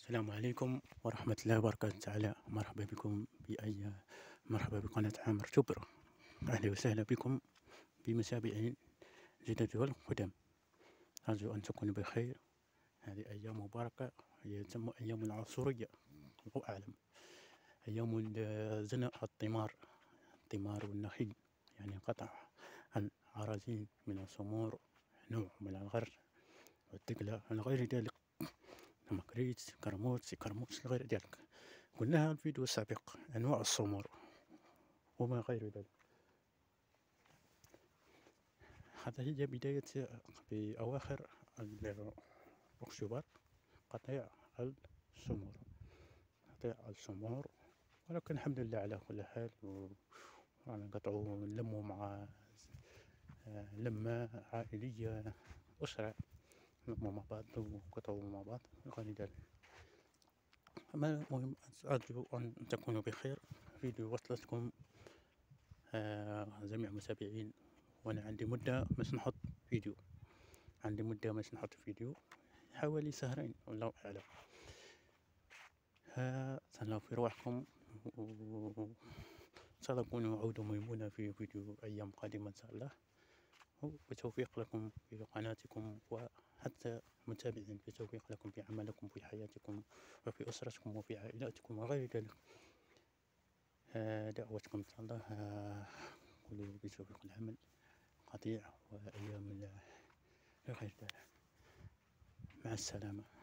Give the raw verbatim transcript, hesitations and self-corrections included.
السلام عليكم ورحمة الله وبركاته تعالى. مرحبا بكم بأي مرحبا بقناة عامر شبرا. أهلا وسهلا بكم بمتابعين جدد والقدم. أرجو أن تكونوا بخير. هذه أيام مباركة، هي تسمى أيام العصورية، الله أعلم. أيام زنق الثمار الثمار والنخيل، يعني قطع العراجين من السمور، نوع من الغر والدقلة إلى غير ذلك، مكريت كرموت كرموت غير ذلك. قلناها الفيديو السابق أنواع السمور وما غير ذلك. هذا هي بداية في أواخر أكتوبر قطيع السمور قطيع السمور ولكن الحمد لله على كل حال. ورانا نقطعو نلمو مع لمة عائلية، أسرة، نلمو مع بعض ونقطعو مع بعض وغير ذلك. أما المهم أرجو أن تكونوا بخير. فيديو وصلتكم آه جميع المتابعين، وأنا عندي مدة باش نحط فيديو عندي مدة باش نحط فيديو حوالي شهرين والله أعلم. تهلاو في روحكم وستكون عودة ميمونة في فيديو أيام قادمة إن شاء الله، وبالتوفيق لكم في قناتكم وحتى متابعين، بالتوفيق لكم في عملكم، في حياتكم وفي أسرتكم وفي عائلاتكم وغير ذلك. دعوتكم إن شاء الله. قولوا بتوفيق العمل قطيع وأيام غير ذلك. مع السلامة.